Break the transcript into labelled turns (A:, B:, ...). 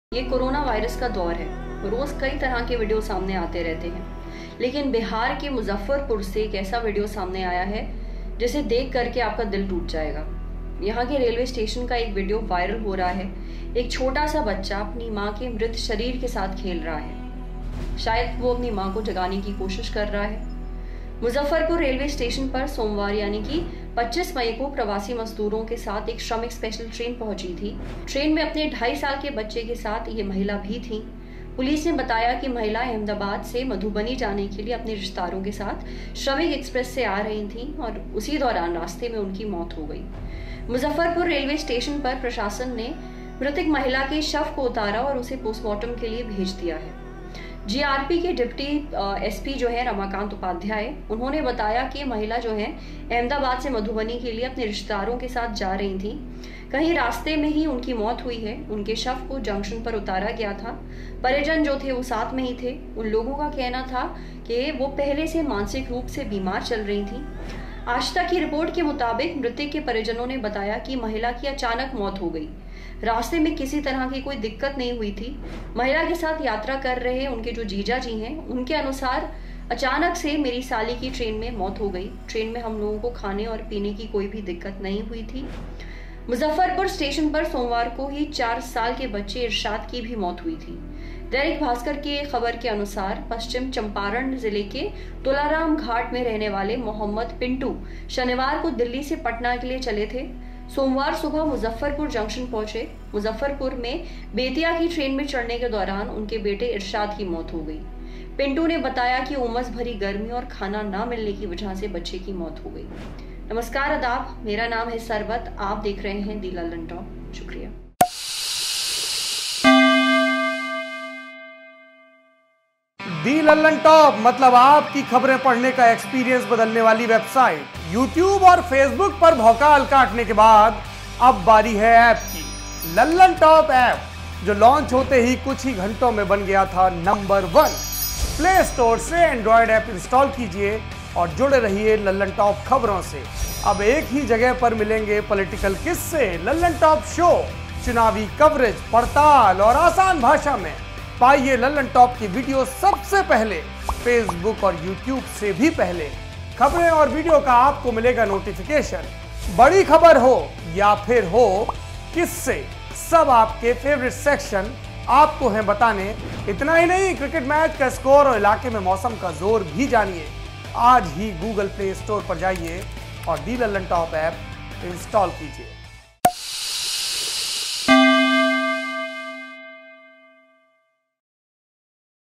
A: ये corona virus का दौर है। रोज कई तरह के वीडियो सामने आते रहते हैं, लेकिन बिहार के मुजफ्फरपुर से एक ऐसा वीडियो सामने आया है जिसे देख करके आपका दिल टूट जाएगा। यहाँ के रेलवे स्टेशन का एक वीडियो वायरल हो रहा है। एक छोटा सा बच्चा अपनी माँ के मृत शरीर के साथ खेल रहा है। शायद वो अपनी माँ को जगाने की कोशिश कर रहा है। मुजफ्फरपुर रेलवे स्टेशन पर सोमवार यानी कि 25 मई को प्रवासी मजदूरों के साथ एक श्रमिक स्पेशल ट्रेन पहुंची थी। ट्रेन में अपने 2.5 साल के बच्चे के साथ ये महिला भी थी। पुलिस ने बताया कि महिला अहमदाबाद से मधुबनी जाने के लिए अपने रिश्तेदारों के साथ श्रमिक एक्सप्रेस से आ रही थी और उसी दौरान रास्ते में उनकी मौत हो गई। मुजफ्फरपुर रेलवे स्टेशन पर प्रशासन ने मृतक महिला के शव को उतारा और उसे पोस्टमार्टम के लिए भेज दिया है। जीआरपी के डिप्टी एसपी जो है रमाकांत उपाध्याय, उन्होंने बताया कि महिला जो है अहमदाबाद से मधुबनी के लिए अपने रिश्तेदारों के साथ जा रही थी। कहीं रास्ते में ही उनकी मौत हुई है। उनके शव को जंक्शन पर उतारा गया था। परिजन जो थे वो साथ में ही थे। उन लोगों का कहना था कि वो पहले से मानसिक रूप से बीमार चल रही थी। आज तक की रिपोर्ट के मुताबिक मृतक के परिजनों ने बताया कि महिला की अचानक मौत हो गई। रास्ते में किसी तरह की कोई दिक्कत नहीं हुई थी। महिला के साथ यात्रा कर रहे उनके जो जीजा जी हैं, उनके अनुसार अचानक से मेरी साली की ट्रेन में मौत हो गई। ट्रेन में हम लोगों को खाने और पीने की कोई भी दिक्कत नहीं हुई थी। मुजफ्फरपुर स्टेशन पर सोमवार को ही 4 साल के बच्चे इरशाद की भी मौत हुई थी। दैनिक भास्कर की खबर के अनुसार पश्चिम चंपारण जिले के तुलाराम घाट में रहने वाले मोहम्मद पिंटू शनिवार को दिल्ली से पटना के लिए चले थे। सोमवार सुबह मुजफ्फरपुर जंक्शन पहुंचे। मुजफ्फरपुर में बेतिया की ट्रेन में चढ़ने के दौरान उनके बेटे इरशाद की मौत हो गई। पिंटू ने बताया कि उमस भरी गर्मी और खाना ना मिलने की वजह से बच्चे की मौत हो गई। नमस्कार, आदाब, मेरा नाम है सरबत। आप देख रहे हैं दी लल्लन टॉप। शुक्रिया।
B: दी लल्लन टॉप मतलब आपकी खबरें पढ़ने का एक्सपीरियंस बदलने वाली वेबसाइट। यूट्यूब और फेसबुक पर भौकाल काटने के बाद अब बारी है ऐप की। लल्लन टॉप ऐप जो लॉन्च होते ही कुछ ही घंटों में बन गया था नंबर 1। प्ले स्टोर से एंड्रॉयड ऐप इंस्टॉल कीजिए और जुड़े रहिए लल्लन टॉप खबरों से। अब एक ही जगह पर मिलेंगे पॉलिटिकल किस्से, लल्लन टॉप शो, चुनावी कवरेज, पड़ताल और आसान भाषा में। पाइए लल्लन टॉप की वीडियो सबसे पहले, फेसबुक और यूट्यूब से भी पहले। खबरें और वीडियो का आपको मिलेगा नोटिफिकेशन। बड़ी खबर हो या फिर हो किससे, सब आपके फेवरेट सेक्शन आपको हैं बताने। इतना ही नहीं, क्रिकेट मैच का स्कोर और इलाके में मौसम का जोर भी जानिए। आज ही गूगल प्ले स्टोर पर जाइए और the Lallan top app install कीजिए।